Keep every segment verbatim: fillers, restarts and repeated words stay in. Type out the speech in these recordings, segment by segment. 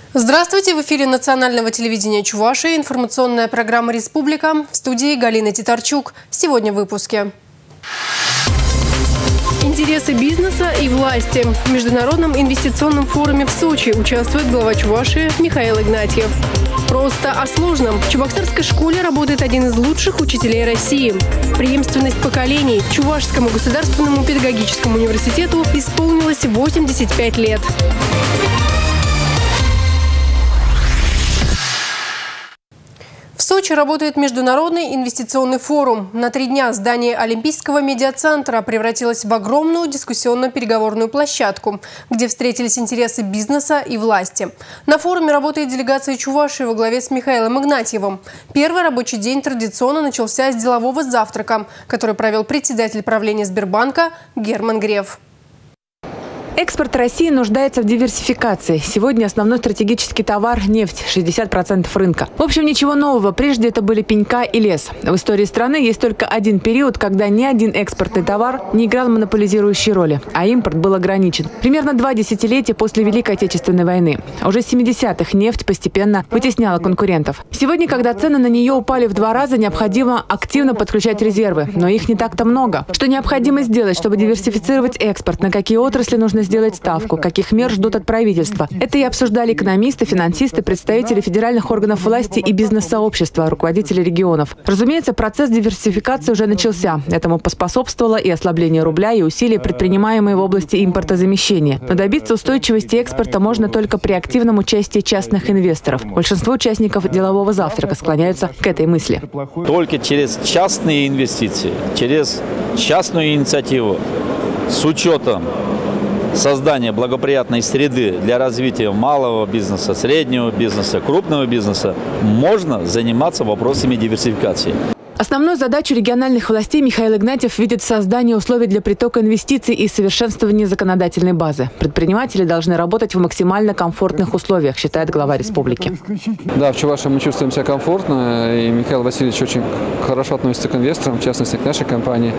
Здравствуйте! В эфире национального телевидения Чувашии информационная программа «Республика». В студии Галина Титарчук. Сегодня в выпуске. Интересы бизнеса и власти. В Международном инвестиционном форуме в Сочи участвует глава Чувашии Михаил Игнатьев. Просто о сложном. В Чебоксарской школе работает один из лучших учителей России. Преемственность поколений. Чувашскому государственному педагогическому университету исполнилось восемьдесят пять лет. В Сочи работает Международный инвестиционный форум. На три дня здание Олимпийского медиацентра превратилось в огромную дискуссионно-переговорную площадку, где встретились интересы бизнеса и власти. На форуме работает делегация Чувашии во главе с Михаилом Игнатьевым. Первый рабочий день традиционно начался с делового завтрака, который провел председатель правления Сбербанка Герман Греф. Экспорт России нуждается в диверсификации. Сегодня основной стратегический товар – нефть, шестьдесят процентов рынка. В общем, ничего нового. Прежде это были пенька и лес. В истории страны есть только один период, когда ни один экспортный товар не играл монополизирующей роли, а импорт был ограничен. Примерно два десятилетия после Великой Отечественной войны. Уже с семидесятых нефть постепенно вытесняла конкурентов. Сегодня, когда цены на нее упали в два раза, необходимо активно подключать резервы. Но их не так-то много. Что необходимо сделать, чтобы диверсифицировать экспорт? На какие отрасли нужно сделать ставку, каких мер ждут от правительства? Это и обсуждали экономисты, финансисты, представители федеральных органов власти и бизнес-сообщества, руководители регионов. Разумеется, процесс диверсификации уже начался. Этому поспособствовало и ослабление рубля, и усилия, предпринимаемые в области импортозамещения. Но добиться устойчивости экспорта можно только при активном участии частных инвесторов. Большинство участников делового завтрака склоняются к этой мысли. Только через частные инвестиции, через частную инициативу, с учетом создание благоприятной среды для развития малого бизнеса, среднего бизнеса, крупного бизнеса, можно заниматься вопросами диверсификации. Основную задачу региональных властей Михаил Игнатьев видит в создании условий для притока инвестиций и совершенствования законодательной базы. Предприниматели должны работать в максимально комфортных условиях, считает глава республики. Да, в Чувашии мы чувствуем себя комфортно, и Михаил Васильевич очень хорошо относится к инвесторам, в частности к нашей компании.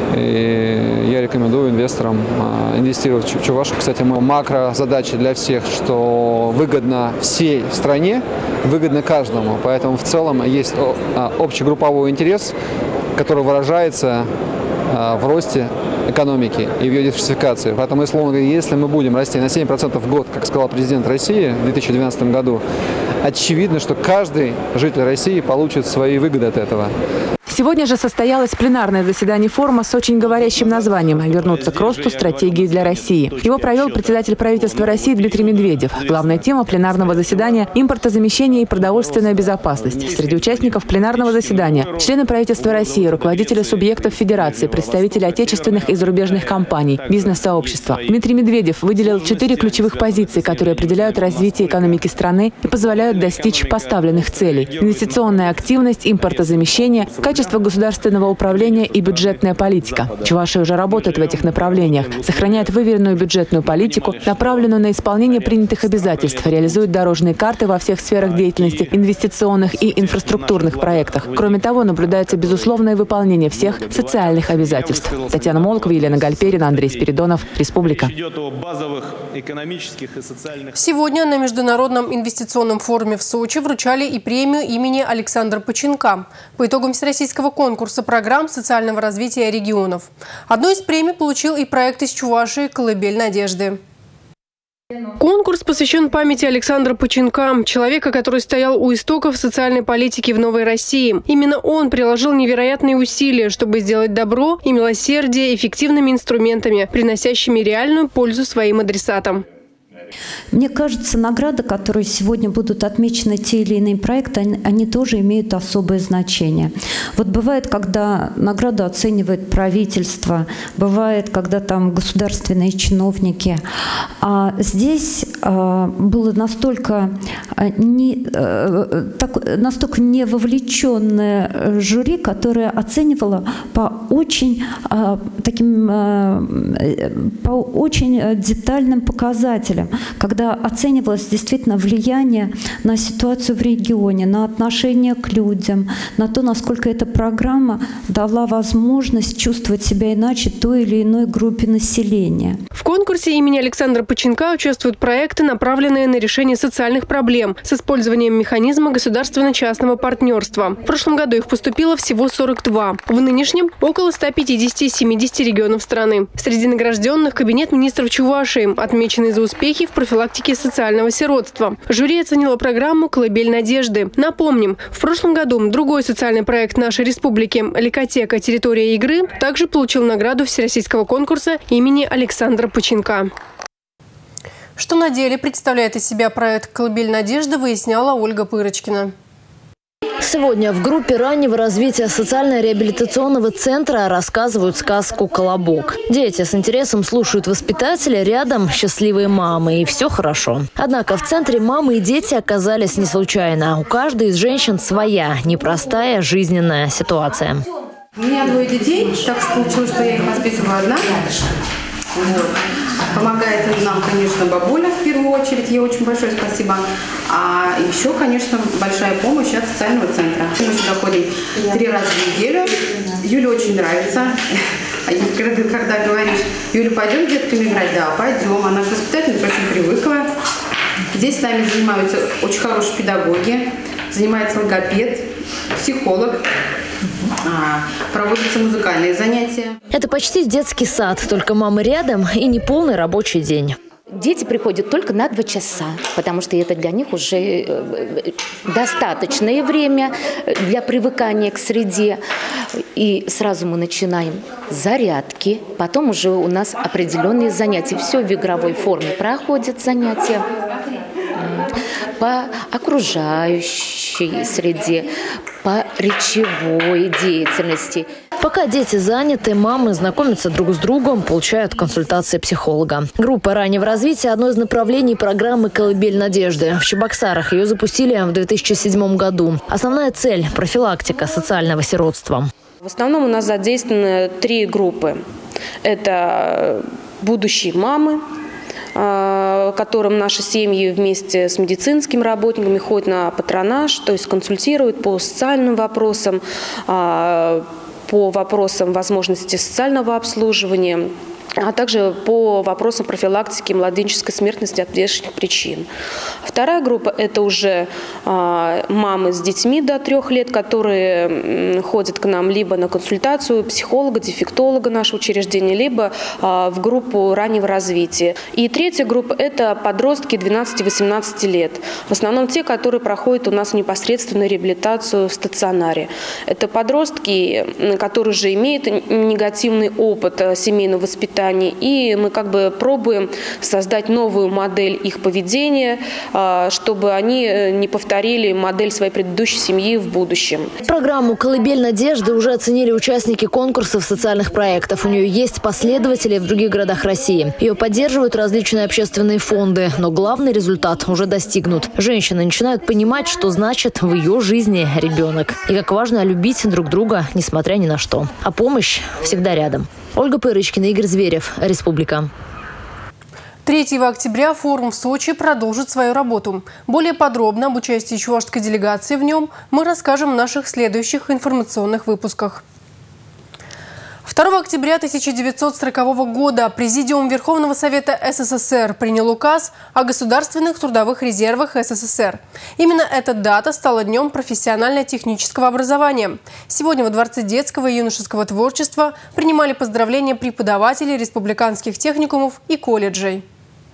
И я рекомендую инвесторам инвестировать в Чувашию. Кстати, мы макрозадача для всех, что выгодно всей стране, выгодно каждому. Поэтому в целом есть общегрупповой интерес, который выражается в росте экономики и в ее диверсификации. Поэтому, условно говоря, если мы будем расти на семь процентов в год, как сказал президент России в две тысячи двенадцатом году, очевидно, что каждый житель России получит свои выгоды от этого. Сегодня же состоялось пленарное заседание форума с очень говорящим названием «Вернуться к росту. Стратегии для России». Его провел председатель правительства России Дмитрий Медведев. Главная тема пленарного заседания – импортозамещение и продовольственная безопасность. Среди участников пленарного заседания – члены правительства России, руководители субъектов Федерации, представители отечественных и зарубежных компаний, бизнес-сообщества. Дмитрий Медведев выделил четыре ключевых позиции, которые определяют развитие экономики страны и позволяют достичь поставленных целей. Инвестиционная активность, импортозамещение, качество государственного управления и бюджетная политика. Чувашия уже работает в этих направлениях, сохраняет выверенную бюджетную политику, направленную на исполнение принятых обязательств, реализует дорожные карты во всех сферах деятельности, инвестиционных и инфраструктурных проектах. Кроме того, наблюдается безусловное выполнение всех социальных обязательств. Татьяна Молокова, Елена Гальперина, Андрей Спиридонов, Республика. Сегодня на Международном инвестиционном форуме в Сочи вручали и премию имени Александра Починка по итогам всероссийского конкурса программ социального развития регионов. Одну из премий получил и проект из Чувашии «Колыбель надежды». Конкурс посвящен памяти Александра Починка, человека, который стоял у истоков социальной политики в Новой России. Именно он приложил невероятные усилия, чтобы сделать добро и милосердие эффективными инструментами, приносящими реальную пользу своим адресатам. Мне кажется, награды, которые сегодня будут отмечены, те или иные проекты, они, они тоже имеют особое значение. Вот бывает, когда награду оценивает правительство, бывает, когда там государственные чиновники. А здесь а, было настолько, а, не, а, так, настолько не вовлеченное жюри, которое оценивало по очень, а, таким, а, по очень детальным показателям. когда оценивалось действительно влияние на ситуацию в регионе, на отношение к людям, на то, насколько эта программа дала возможность чувствовать себя иначе той или иной группе населения. В конкурсе имени Александра Починка участвуют проекты, направленные на решение социальных проблем с использованием механизма государственно-частного партнерства. В прошлом году их поступило всего сорок два. В нынешнем – около ста пятидесяти из семидесяти регионов страны. Среди награжденных – Кабинет министров Чувашии, отмеченный за успехи в профилактике социального сиротства. Жюри оценило программу «Колыбель надежды». Напомним, в прошлом году другой социальный проект нашей республики «Ликотека. Территория игры» также получил награду всероссийского конкурса имени Александра Починка. Что на деле представляет из себя проект «Колыбель надежды», выясняла Ольга Пырочкина. Сегодня в группе раннего развития социально-реабилитационного центра рассказывают сказку «Колобок». Дети с интересом слушают воспитателя, рядом счастливые мамы, и все хорошо. Однако в центре мамы и дети оказались не случайно. У каждой из женщин своя, непростая жизненная ситуация. У меня двое детей, так что получилось, что я их воспитываю одна. Вот. Помогает нам, конечно, бабуля в первую очередь, ей очень большое спасибо. А еще, конечно, большая помощь от социального центра. Мы сюда ходим три раза в неделю. Юле очень нравится. Когда, когда говоришь, Юля, пойдем с детками играть? Да, пойдем. Она к воспитательнице очень привыкла. Здесь с нами занимаются очень хорошие педагоги, занимается логопед, психолог. А, проводятся музыкальные занятия. Это почти детский сад, только мама рядом и неполный рабочий день. Дети приходят только на два часа, потому что это для них уже достаточное время для привыкания к среде. И сразу мы начинаем зарядки, потом уже у нас определенные занятия. Все в игровой форме проходят занятия по окружающей среде, по речевой деятельности. Пока дети заняты, мамы знакомятся друг с другом, получают консультации психолога. Группа раннего развития – одно из направлений программы «Колыбель надежды». В Чебоксарах ее запустили в две тысячи седьмом году. Основная цель – профилактика социального сиротства. В основном у нас задействованы три группы. Это будущие мамы, которым наши семьи вместе с медицинскими работниками ходят на патронаж, то есть консультируют по социальным вопросам, по вопросам возможности социального обслуживания, а также по вопросам профилактики младенческой смертности от внешних причин. Вторая группа – это уже а, мамы с детьми до трех лет, которые м, ходят к нам либо на консультацию психолога, дефектолога нашего учреждения, либо а, в группу раннего развития. И третья группа – это подростки двенадцати-восемнадцати лет. В основном те, которые проходят у нас непосредственную реабилитацию в стационаре. Это подростки, которые уже имеют негативный опыт семейного воспитания, и мы как бы пробуем создать новую модель их поведения, чтобы они не повторили модель своей предыдущей семьи в будущем. Программу «Колыбель надежды» уже оценили участники конкурсов социальных проектов. У нее есть последователи в других городах России. Ее поддерживают различные общественные фонды. Но главный результат уже достигнут. Женщины начинают понимать, что значит в ее жизни ребенок. И как важно любить друг друга, несмотря ни на что. А помощь всегда рядом. Ольга Пырочкина, Игорь Зверев, Республика. третьего октября форум в Сочи продолжит свою работу. Более подробно об участии чувашской делегации в нем мы расскажем в наших следующих информационных выпусках. второго октября тысяча девятьсот сорокового года Президиум Верховного Совета СССР принял указ о государственных трудовых резервах СССР. Именно эта дата стала днем профессионально-технического образования. Сегодня во Дворце детского и юношеского творчества принимали поздравления преподавателей республиканских техникумов и колледжей.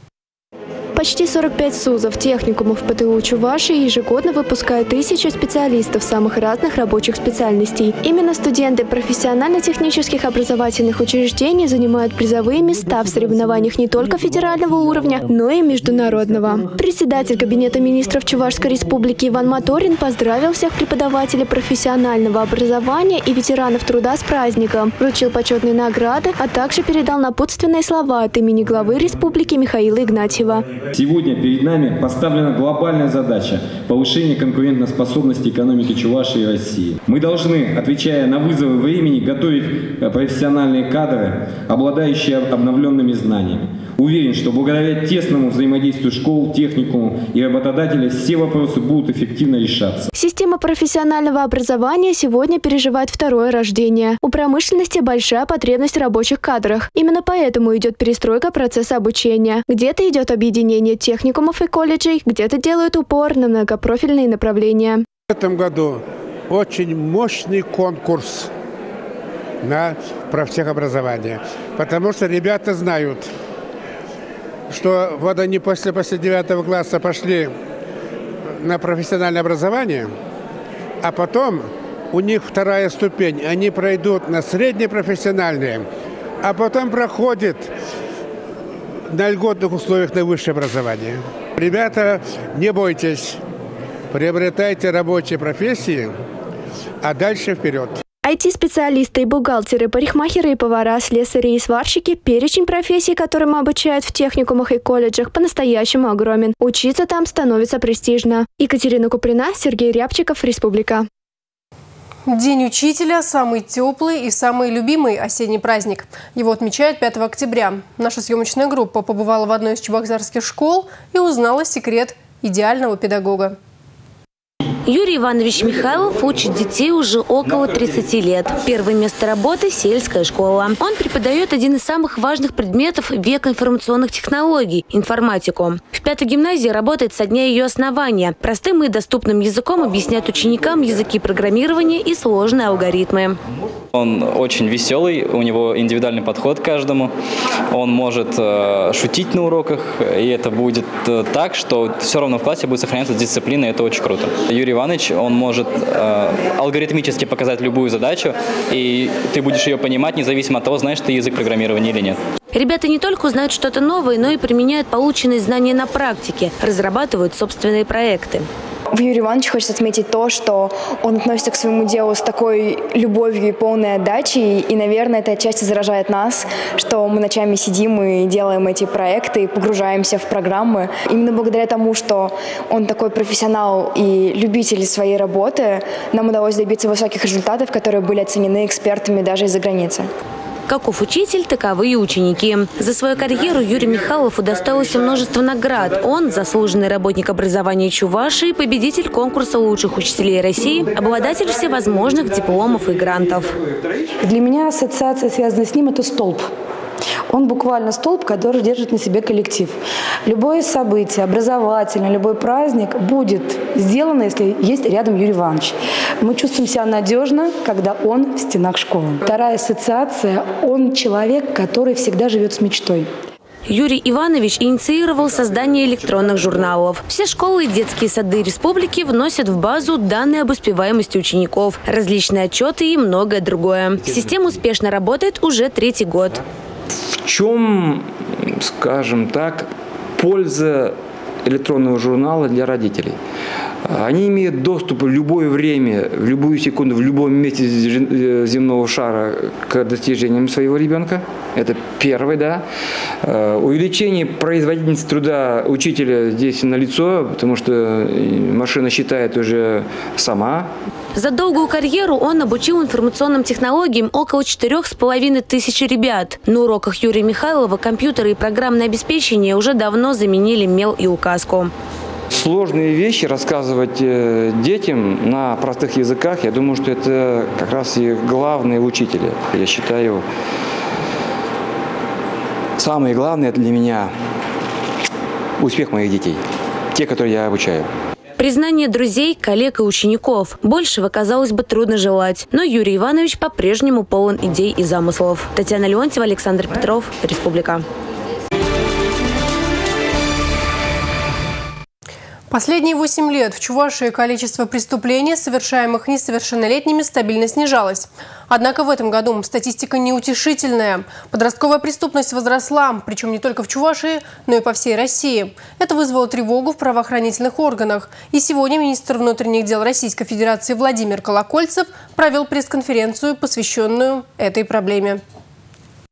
Почти сорок пять СУЗов, техникумов ПТУ Чувашии ежегодно выпускают тысячи специалистов самых разных рабочих специальностей. Именно студенты профессионально-технических образовательных учреждений занимают призовые места в соревнованиях не только федерального уровня, но и международного. Председатель Кабинета министров Чувашской республики Иван Моторин поздравил всех преподавателей профессионального образования и ветеранов труда с праздником, вручил почетные награды, а также передал напутственные слова от имени главы республики Михаила Игнатьева. Сегодня перед нами поставлена глобальная задача повышения конкурентоспособности экономики Чувашии и России. Мы должны, отвечая на вызовы времени, готовить профессиональные кадры, обладающие обновленными знаниями. Уверен, что благодаря тесному взаимодействию школ, техникумов и работодателей все вопросы будут эффективно решаться. Система профессионального образования сегодня переживает второе рождение. У промышленности большая потребность в рабочих кадрах. Именно поэтому идет перестройка процесса обучения. Где-то идет объединение техникумов и колледжей, где-то делают упор на многопрофильные направления. В этом году очень мощный конкурс на профтехобразование, потому что ребята знают, что вот они после, после девятого класса пошли на профессиональное образование, а потом у них вторая ступень, они пройдут на среднепрофессиональное, а потом проходят на льготных условиях на высшее образование. Ребята, не бойтесь, приобретайте рабочие профессии, а дальше вперед. ай ти-специалисты, бухгалтеры, парикмахеры и повара, слесари и сварщики – перечень профессий, которым обучают в техникумах и колледжах, по-настоящему огромен. Учиться там становится престижно. Екатерина Куприна, Сергей Рябчиков, Республика. День учителя – самый теплый и самый любимый осенний праздник. Его отмечают пятого октября. Наша съемочная группа побывала в одной из чебоксарских школ и узнала секрет идеального педагога. Юрий Иванович Михайлов учит детей уже около тридцати лет. Первое место работы – сельская школа. Он преподает один из самых важных предметов века информационных технологий – информатику. В пятой гимназии работает со дня ее основания. Простым и доступным языком объясняет ученикам языки программирования и сложные алгоритмы. Он очень веселый, у него индивидуальный подход к каждому. Он может э, шутить на уроках, и это будет э, так, что все равно в классе будет сохраняться дисциплина, и это очень круто. Юрий Иванович, он может э, алгоритмически показать любую задачу, и ты будешь ее понимать, независимо от того, знаешь ты язык программирования или нет. Ребята не только узнают что-то новое, но и применяют полученные знания на практике, разрабатывают собственные проекты. В Юрии Ивановиче хочется отметить то, что он относится к своему делу с такой любовью и полной отдачей. И, наверное, это отчасти заражает нас, что мы ночами сидим и делаем эти проекты, и погружаемся в программы. Именно благодаря тому, что он такой профессионал и любитель своей работы, нам удалось добиться высоких результатов, которые были оценены экспертами даже из-за границы. Каков учитель, таковы и ученики. За свою карьеру Юрий Михайлов удостоился множество наград. Он – заслуженный работник образования Чувашии, победитель конкурса лучших учителей России, обладатель всевозможных дипломов и грантов. Для меня ассоциация, связанная с ним, это столб. Он буквально столб, который держит на себе коллектив. Любое событие, образовательное, любой праздник будет сделано, если есть рядом Юрий Иванович. Мы чувствуем себя надежно, когда он в стенах школы. Вторая ассоциация – он человек, который всегда живет с мечтой. Юрий Иванович инициировал создание электронных журналов. Все школы и детские сады республики вносят в базу данные об успеваемости учеников, различные отчеты и многое другое. Система успешно работает уже третий год. В чем, скажем так, польза электронного журнала для родителей? Они имеют доступ в любое время, в любую секунду, в любом месте земного шара к достижениям своего ребенка. Это первое, да. Увеличение производительности труда учителя здесь налицо, потому что машина считает уже сама. За долгую карьеру он обучил информационным технологиям около четырех с половиной тысяч ребят. На уроках Юрия Михайлова компьютеры и программное обеспечение уже давно заменили мел и указку. Сложные вещи рассказывать детям на простых языках, я думаю, что это как раз и главные учителя. Я считаю, самое главное для меня – успех моих детей, те, которые я обучаю. Признание друзей, коллег и учеников. Большего, казалось бы, трудно желать. Но Юрий Иванович по-прежнему полон идей и замыслов. Татьяна Леонтьева, Александр Петров, Республика. Последние восемь лет в Чувашии количество преступлений, совершаемых несовершеннолетними, стабильно снижалось. Однако в этом году статистика неутешительная. Подростковая преступность возросла, причем не только в Чувашии, но и по всей России. Это вызвало тревогу в правоохранительных органах. И сегодня министр внутренних дел Российской Федерации Владимир Колокольцев провел пресс-конференцию, посвященную этой проблеме.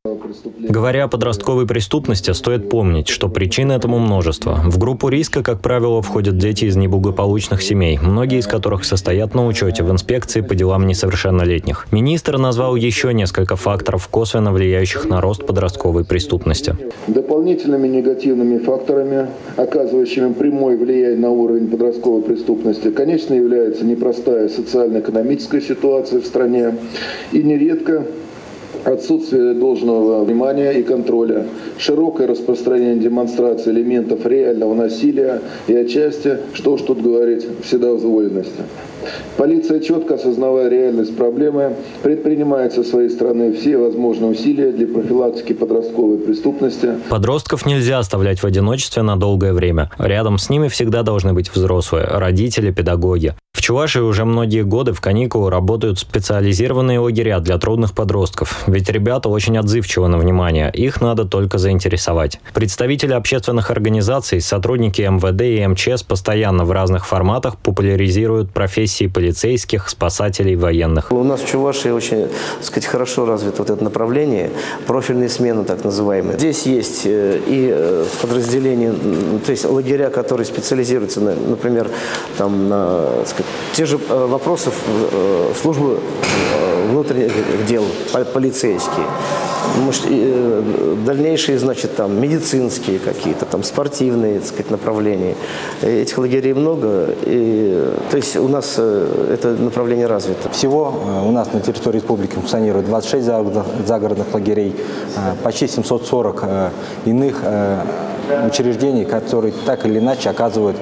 Говоря о подростковой преступности, стоит помнить, что причин этому множество. В группу риска, как правило, входят дети из неблагополучных семей, многие из которых состоят на учете в инспекции по делам несовершеннолетних. Министр назвал еще несколько факторов, косвенно влияющих на рост подростковой преступности. Дополнительными негативными факторами, оказывающими прямое влияние на уровень подростковой преступности, конечно, является непростая социально-экономическая ситуация в стране и нередко отсутствие должного внимания и контроля, широкое распространение демонстрации элементов реального насилия и отчасти, что уж тут говорить, вседозволенности. Полиция, четко осознавая реальность проблемы, предпринимает со своей стороны все возможные усилия для профилактики подростковой преступности. Подростков нельзя оставлять в одиночестве на долгое время. Рядом с ними всегда должны быть взрослые, родители, педагоги. В Чувашии уже многие годы в каникулы работают специализированные лагеря для трудных подростков. Ведь ребята очень отзывчивы на внимание, их надо только заинтересовать. Представители общественных организаций, сотрудники эм вэ дэ и эм че эс постоянно в разных форматах популяризируют профессии полицейских, спасателей, военных. У нас в Чувашии очень, так сказать, хорошо развито вот это направление, профильные смены так называемые. Здесь есть и подразделения, то есть лагеря, которые специализируются, на, например, там, на, так сказать, те же вопросы службы внутренних дел, полицейские. Может, дальнейшие, значит, там, медицинские какие-то, там, спортивные, так сказать, направления. Этих лагерей много, и, то есть у нас это направление развито. Всего у нас на территории республики функционирует двадцать шесть загородных лагерей, почти семьсот сорок иных учреждений, которые так или иначе оказывают,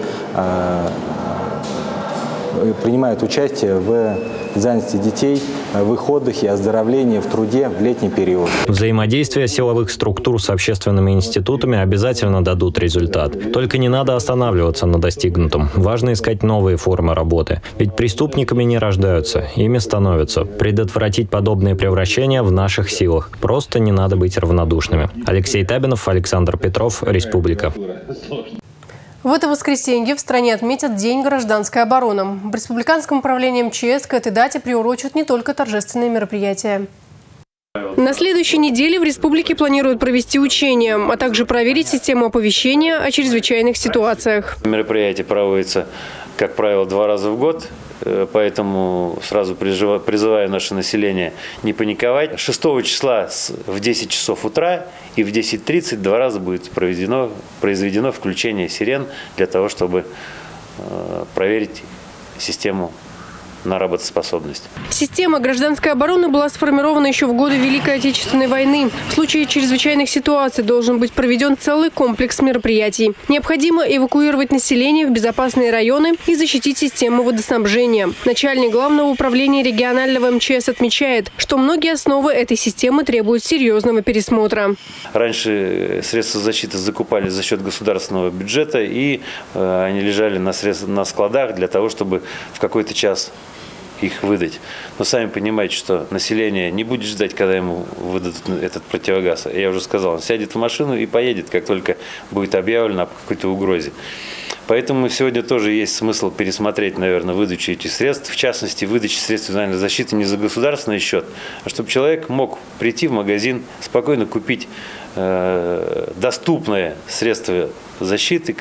принимают участие в занятости детей, в их отдыхе, оздоровлении, в труде в летний период. Взаимодействие силовых структур с общественными институтами обязательно дадут результат. Только не надо останавливаться на достигнутом. Важно искать новые формы работы. Ведь преступниками не рождаются, ими становятся. Предотвратить подобные превращения в наших силах. Просто не надо быть равнодушными. Алексей Табинов, Александр Петров, Республика. В это воскресенье в стране отметят День гражданской обороны. В Республиканском управлении эм че эс к этой дате приурочат не только торжественные мероприятия. На следующей неделе в республике планируют провести учения, а также проверить систему оповещения о чрезвычайных ситуациях. Мероприятие проводится, как правило, два раза в год. Поэтому сразу призываю наше население не паниковать. шестого числа в десять часов утра и в десять тридцать два раза будет проведено, произведено включение сирен для того, чтобы проверить систему на работоспособность. Система гражданской обороны была сформирована еще в годы Великой Отечественной войны. В случае чрезвычайных ситуаций должен быть проведен целый комплекс мероприятий. Необходимо эвакуировать население в безопасные районы и защитить систему водоснабжения. Начальник Главного управления регионального эм че эс отмечает, что многие основы этой системы требуют серьезного пересмотра. Раньше средства защиты закупались за счет государственного бюджета, и э, они лежали на, средств, на складах для того, чтобы в какой-то час их выдать. Но сами понимаете, что население не будет ждать, когда ему выдадут этот противогаз. Я уже сказал, он сядет в машину и поедет, как только будет объявлено о какой-то угрозе. Поэтому сегодня тоже есть смысл пересмотреть, наверное, выдачу этих средств. В частности, выдачу средств индивидуальной защиты не за государственный счет, а чтобы человек мог прийти в магазин, спокойно купить э, доступные средства защиты.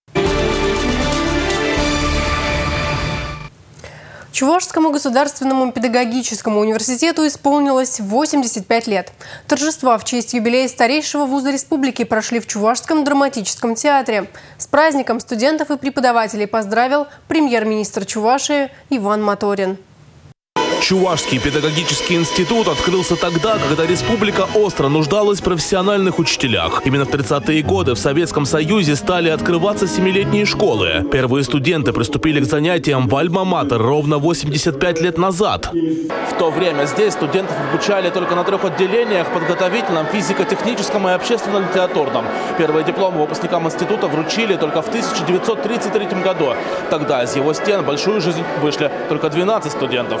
Чувашскому государственному педагогическому университету исполнилось восемьдесят пять лет. Торжества в честь юбилея старейшего вуза республики прошли в Чувашском драматическом театре. С праздником студентов и преподавателей поздравил премьер-министр Чувашии Иван Моторин. Чувашский педагогический институт открылся тогда, когда республика остро нуждалась в профессиональных учителях. Именно в тридцатые годы в Советском Союзе стали открываться семилетние школы. Первые студенты приступили к занятиям в Альма-Матер ровно восемьдесят пять лет назад. В то время здесь студентов обучали только на трех отделениях: подготовительном, физико-техническом и общественно-литературном. Первые дипломы выпускникам института вручили только в тысяча девятьсот тридцать третьем году. Тогда из его стен в большую жизнь вышли только двенадцать студентов.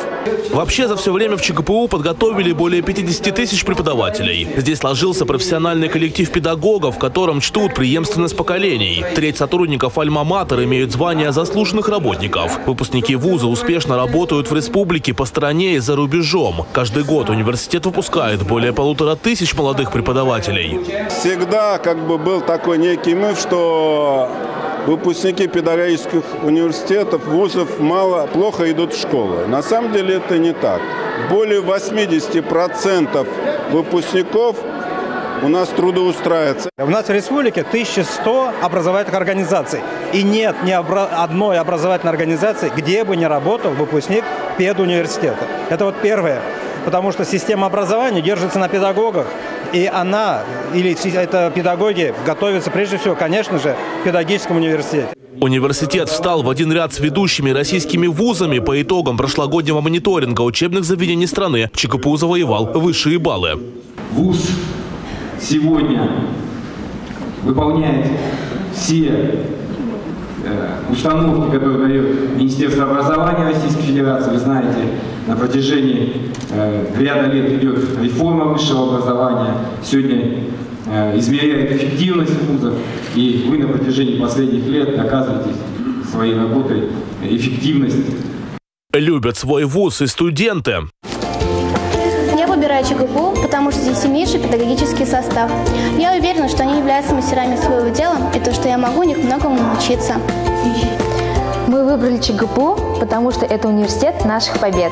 Вообще, за все время в ЧГПУ подготовили более пятидесяти тысяч преподавателей. Здесь сложился профессиональный коллектив педагогов, в котором чтут преемственность поколений. Треть сотрудников Альма-Матер имеют звание заслуженных работников. Выпускники вуза успешно работают в республике, по стране и за рубежом. Каждый год университет выпускает более полутора тысяч молодых преподавателей. Всегда как бы был такой некий миф, что выпускники педагогических университетов, вузов мало, плохо идут в школу. На самом деле это не так. Более восьмидесяти процентов выпускников у нас трудоустраивается. У нас в республике тысяча сто образовательных организаций. И нет ни одной образовательной организации, где бы не работал выпускник педуниверситета. Это вот первое. Потому что система образования держится на педагогах. И она, или это педагоги, готовятся прежде всего, конечно же, в педагогическом университете. Университет встал в один ряд с ведущими российскими вузами. По итогам прошлогоднего мониторинга учебных заведений страны ЧГПУ завоевал высшие баллы. Вуз сегодня выполняет все установки, которые дает Министерство образования Российской Федерации. Вы знаете, на протяжении э, ряда лет идет реформа высшего образования. Сегодня э, измеряет эффективность вузов. И вы на протяжении последних лет доказываете своей работой эффективность. Любят свой вуз и студенты. Я выбираю ЧГПУ, потому что здесь сильнейший педагогический состав. Я уверена, что они являются мастерами своего дела, и то, что я могу у них многому научиться. Мы выбрали ЧГПУ, потому что это университет наших побед.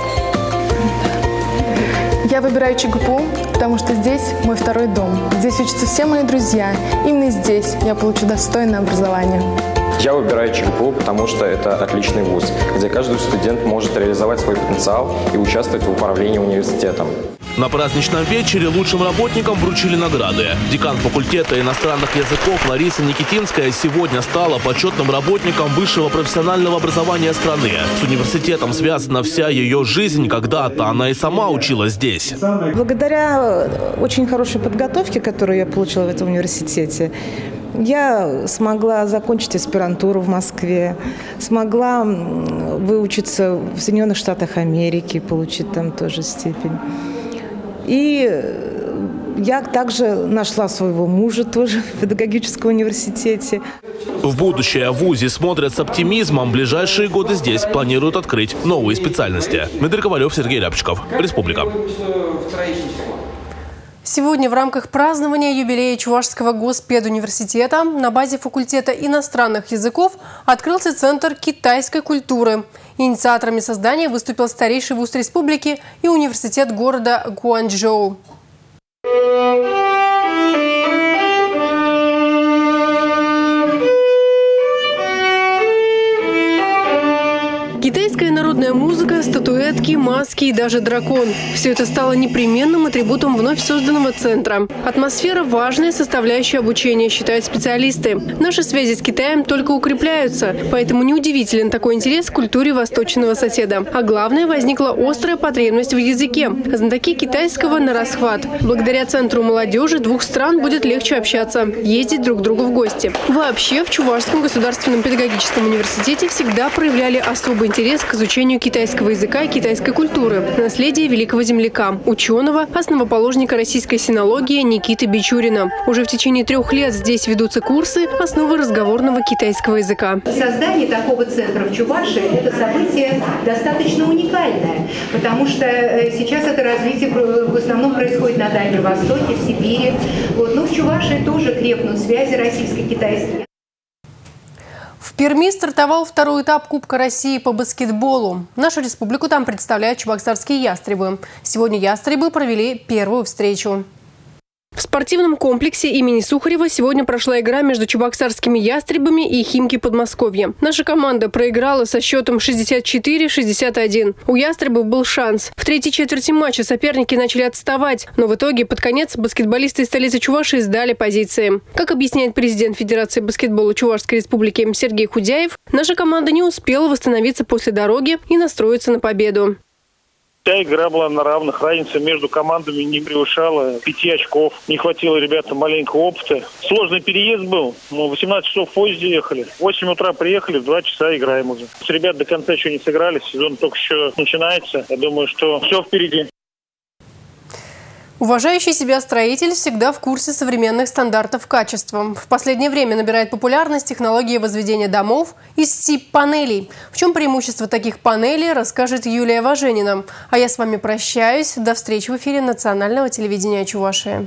Я выбираю ЧГПУ, потому что здесь мой второй дом. Здесь учатся все мои друзья. Именно здесь я получу достойное образование. Я выбираю ЧГПУ, потому что это отличный вуз, где каждый студент может реализовать свой потенциал и участвовать в управлении университетом. На праздничном вечере лучшим работникам вручили награды. Декан факультета иностранных языков Лариса Никитинская сегодня стала почетным работником высшего профессионального образования страны. С университетом связана вся ее жизнь. Когда-то она и сама училась здесь. Благодаря очень хорошей подготовке, которую я получила в этом университете, я смогла закончить аспирантуру в Москве, смогла выучиться в Соединенных Штатах Америки, получить там тоже степень. И я также нашла своего мужа тоже в педагогическом университете. В будущее в вузе смотрят с оптимизмом. В ближайшие годы здесь планируют открыть новые специальности. Дмитрий Ковалев, Сергей Ляпчиков. Республика. Сегодня в рамках празднования юбилея Чувашского госпедуниверситета на базе факультета иностранных языков открылся Центр китайской культуры. Инициаторами создания выступил старейший вуз республики и университет города Гуанчжоу. Китайская народная музыка, статуэтки, маски и даже дракон. Все это стало непременным атрибутом вновь созданного центра. Атмосфера – важная составляющая обучения, считают специалисты. Наши связи с Китаем только укрепляются, поэтому неудивителен такой интерес к культуре восточного соседа. А главное – возникла острая потребность в языке. Знатоки китайского на расхват. Благодаря центру молодежи двух стран будет легче общаться, ездить друг к другу в гости. Вообще, в Чувашском государственном педагогическом университете всегда проявляли особый интерес интерес к изучению китайского языка и китайской культуры, наследие великого земляка, ученого, основоположника российской синологии Никиты Бичурина. Уже в течение трех лет здесь ведутся курсы основы разговорного китайского языка. Создание такого центра в Чувашии – это событие достаточно уникальное, потому что сейчас это развитие в основном происходит на Дальнем Востоке, в Сибири. Вот. Но в Чувашии тоже крепнут связи российско-китайские. В Перми стартовал второй этап Кубка России по баскетболу. Нашу республику там представляют чебоксарские ястребы. Сегодня ястребы провели первую встречу. В спортивном комплексе имени Сухарева сегодня прошла игра между чебоксарскими ястребами и Химки Подмосковья. Наша команда проиграла со счетом шестьдесят четыре — шестьдесят один. У ястребов был шанс. В третьей четверти матча соперники начали отставать, но в итоге под конец баскетболисты из столицы Чувашии сдали позиции. Как объясняет президент Федерации баскетбола Чувашской республики Сергей Худяев, наша команда не успела восстановиться после дороги и настроиться на победу. Вся игра была на равных. Разница между командами не превышала пяти очков. Не хватило ребятам маленького опыта. Сложный переезд был. Мы восемнадцать часов в поезде ехали. В восемь утра приехали, в два часа играем уже. Ребята до конца еще не сыграли. Сезон только еще начинается. Я думаю, что все впереди. Уважающий себя строитель всегда в курсе современных стандартов качества. В последнее время набирает популярность технология возведения домов из сип-панелей. В чем преимущество таких панелей, расскажет Юлия Важенина. А я с вами прощаюсь. До встречи в эфире национального телевидения Чувашии.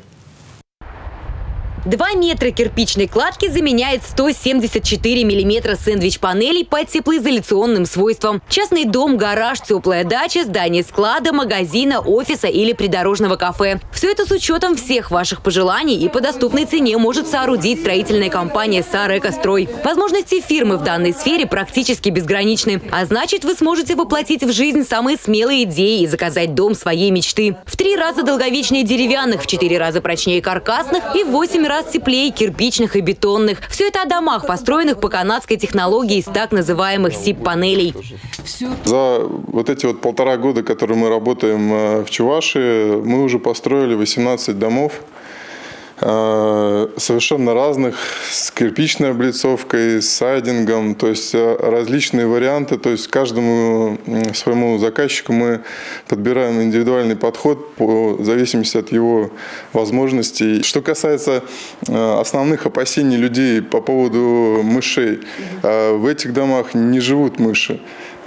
Два метра кирпичной кладки заменяет сто семьдесят четыре миллиметра сэндвич-панелей по теплоизоляционным свойствам. Частный дом, гараж, теплая дача, здание склада, магазина, офиса или придорожного кафе. Все это с учетом всех ваших пожеланий и по доступной цене может соорудить строительная компания «Сарекострой». Возможности фирмы в данной сфере практически безграничны. А значит, вы сможете воплотить в жизнь самые смелые идеи и заказать дом своей мечты. В три раза долговечнее деревянных, в четыре раза прочнее каркасных и в восемь раз теплее кирпичных и бетонных. Все это о домах, построенных по канадской технологии из так называемых сип-панелей. За вот эти вот полтора года, которые мы работаем в Чувашии, мы уже построили восемнадцать домов. Совершенно разных, с кирпичной облицовкой, с сайдингом, то есть различные варианты, то есть каждому своему заказчику мы подбираем индивидуальный подход по зависимости от его возможностей. Что касается основных опасений людей по поводу мышей, в этих домах не живут мыши.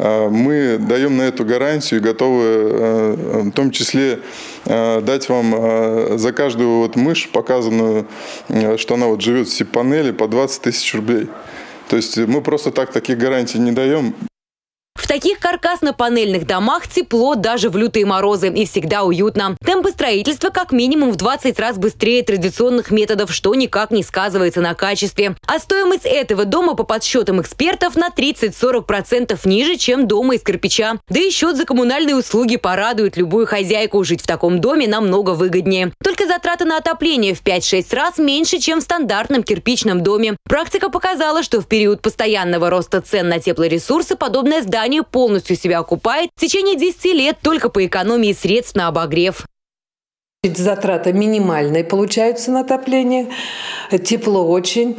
Мы даем на эту гарантию и готовы в том числе дать вам за каждую вот мышь, показанную, что она вот живет в сип-панели, по двадцать тысяч рублей. То есть мы просто так таких гарантий не даем. В таких каркасно-панельных домах тепло даже в лютые морозы и всегда уютно. Темпы строительства как минимум в двадцать раз быстрее традиционных методов, что никак не сказывается на качестве. А стоимость этого дома по подсчетам экспертов на тридцать-сорок процентов ниже, чем дома из кирпича. Да и счет за коммунальные услуги порадует любую хозяйку. Жить в таком доме намного выгоднее. Только затраты на отопление в пять-шесть раз меньше, чем в стандартном кирпичном доме. Практика показала, что в период постоянного роста цен на теплоресурсы подобное здание полностью себя окупает в течение десяти лет только по экономии средств на обогрев. Затраты минимальные получаются на отопление, тепло очень.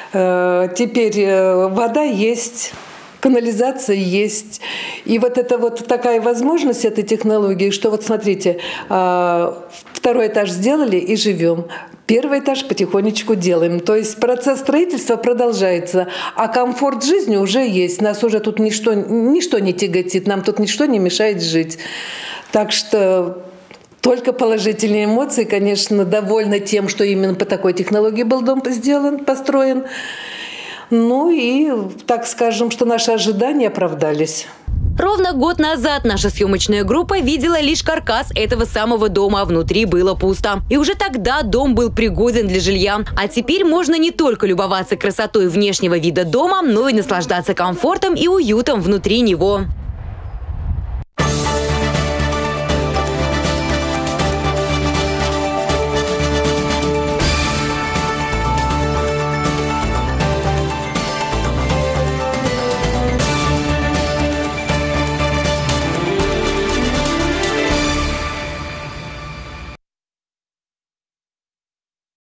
Теперь вода есть, канализация есть. И вот это вот такая возможность этой технологии, что вот смотрите, второй этаж сделали и живем. Первый этаж потихонечку делаем. То есть процесс строительства продолжается, а комфорт жизни уже есть. Нас уже тут ничто, ничто не тяготит, нам тут ничто не мешает жить. Так что только положительные эмоции, конечно, довольна тем, что именно по такой технологии был дом сделан, построен. Ну и, так скажем, что наши ожидания оправдались. Ровно год назад наша съемочная группа видела лишь каркас этого самого дома, а внутри было пусто. И уже тогда дом был пригоден для жилья. А теперь можно не только любоваться красотой внешнего вида дома, но и наслаждаться комфортом и уютом внутри него.